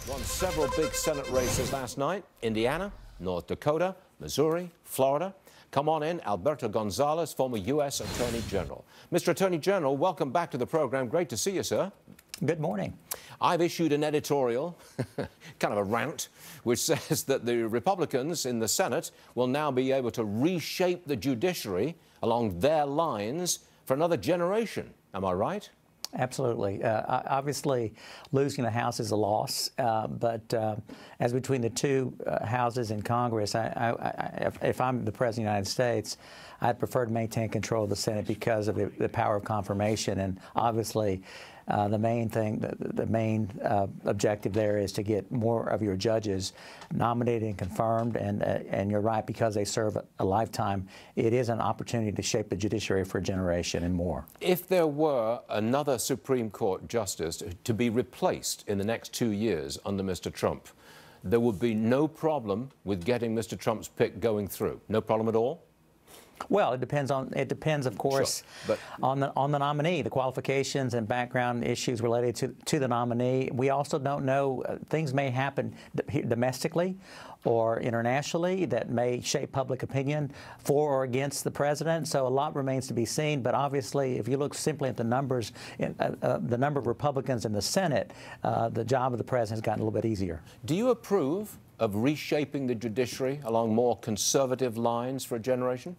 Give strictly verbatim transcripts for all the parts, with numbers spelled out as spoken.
Won several big Senate races last night. Indiana, North Dakota, Missouri, Florida. Come on in, Alberto Gonzales, former U S Attorney General. Mister Attorney General, welcome back to the program. Great to see you, sir. Good morning. I've issued an editorial, kind of a rant, which says that the Republicans in the Senate will now be able to reshape the judiciary along their lines for another generation. Am I right? Absolutely. Uh, obviously, losing the House is a loss, uh, but uh, as between the two uh, houses in Congress, I, I, I, if, if I'm the President of the United States, I'd prefer to maintain control of the Senate because of the, the power of confirmation. And obviously, uh, the main thing, the, the main uh, objective there is to get more of your judges nominated and confirmed. And, uh, and you're right, because they serve a lifetime, it is an opportunity to shape the judiciary for a generation and more. If there were another Supreme Court justice to be replaced in the next two years under Mister Trump, there would be no problem with getting Mister Trump's pick going through. No problem at all? Well, it depends on it depends, of course, sure, but on the on the nominee, the qualifications and background issues related to to the nominee. We also don't know, uh, things may happen domestically or internationally that may shape public opinion for or against the president. So a lot remains to be seen. But obviously, if you look simply at the numbers, in, uh, uh, the number of Republicans in the Senate, uh, the job of the president has gotten a little bit easier. Do you approve of reshaping the judiciary along more conservative lines for a generation?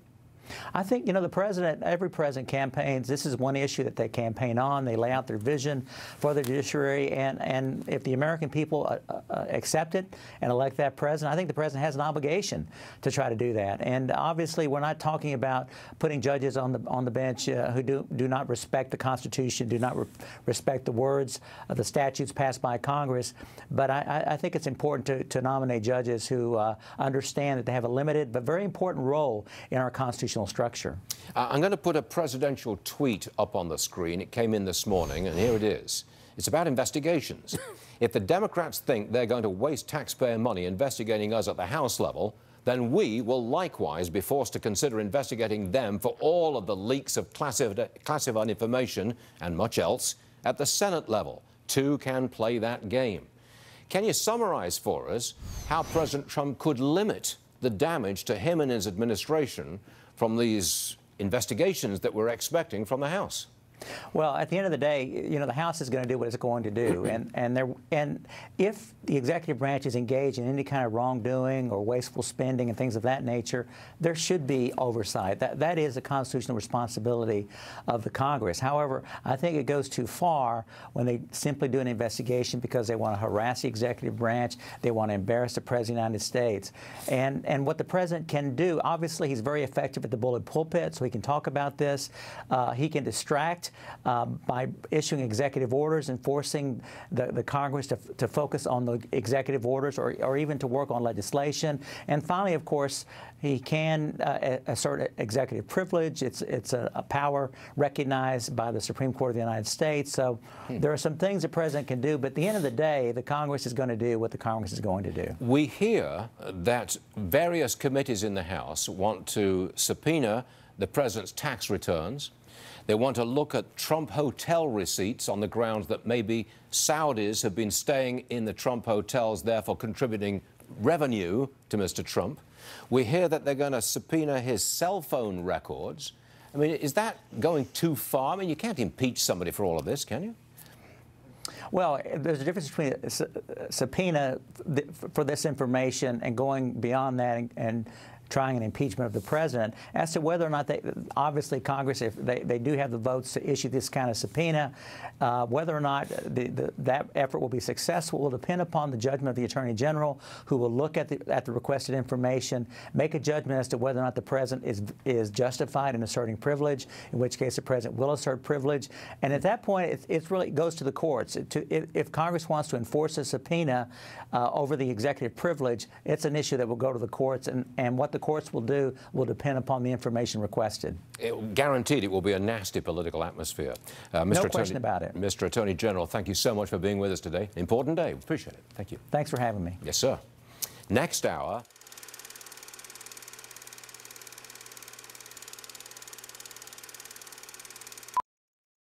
I think, you know, the president, every president campaigns, this is one issue that they campaign on. They lay out their vision for the judiciary, and, and if the American people uh, uh, accept it and elect that president, I think the president has an obligation to try to do that. And obviously, we're not talking about putting judges on the on the bench uh, who do, do not respect the Constitution, do not re respect the words of the statutes passed by Congress. But I, I think it's important to, to nominate judges who uh, understand that they have a limited but very important role in our Constitution structure. Uh, I'm going to put a presidential tweet up on the screen. It came in this morning, and here it is. It's about investigations. If the Democrats think they're going to waste taxpayer money investigating us at the House level, then we will likewise be forced to consider investigating them for all of the leaks of classified, classified information and much else at the Senate level. Two can play that game. Can you summarize for us how President Trump could limit the damage to him and his administration from these investigations that we're expecting from the House? Well, at the end of the day, you know, the House is going to do what it's going to do, and and there and if the executive branch is engaged in any kind of wrongdoing or wasteful spending and things of that nature, there should be oversight. That that is a constitutional responsibility of the Congress. However, I think it goes too far when they simply do an investigation because they want to harass the executive branch, they want to embarrass the President of the United States, and and what the President can do. Obviously, he's very effective at the bullet pulpit, so he can talk about this. Uh, he can distract Uh, by issuing executive orders and forcing the, the Congress to, to focus on the executive orders or, or even to work on legislation. And finally, of course, he can uh, assert executive privilege. It's, it's a, a power recognized by the Supreme Court of the United States. So hmm. there are some things the President can do, but at the end of the day, the Congress is going to do what the Congress is going to do. We hear that various committees in the House want to subpoena the President's tax returns. They want to look at Trump hotel receipts on the grounds that maybe Saudis have been staying in the Trump hotels, therefore contributing revenue to Mister Trump. We hear that they're going to subpoena his cell phone records. I mean, is that going too far? I mean, you can't impeach somebody for all of this, can you? Well, there's a difference between a subpoena for this information and going beyond that and, and trying an impeachment of the president. As to whether or not they, obviously Congress, if they, they do have the votes to issue this kind of subpoena, uh, whether or not the, the, that effort will be successful will depend upon the judgment of the Attorney General, who will look at the, at the requested information, make a judgment as to whether or not the president is, is justified in asserting privilege, in which case the president will assert privilege. And at that point, it, it really goes to the courts. To, if, if Congress wants to enforce a subpoena uh, over the executive privilege, it's an issue that will go to the courts, and, and what the courts will do will depend upon the information requested. It, guaranteed it will be a nasty political atmosphere. Uh, Mister No question Attorney, about it. Mister Attorney General, thank you so much for being with us today. Important day. Appreciate it. Thank you. Thanks for having me. Yes, sir. Next hour.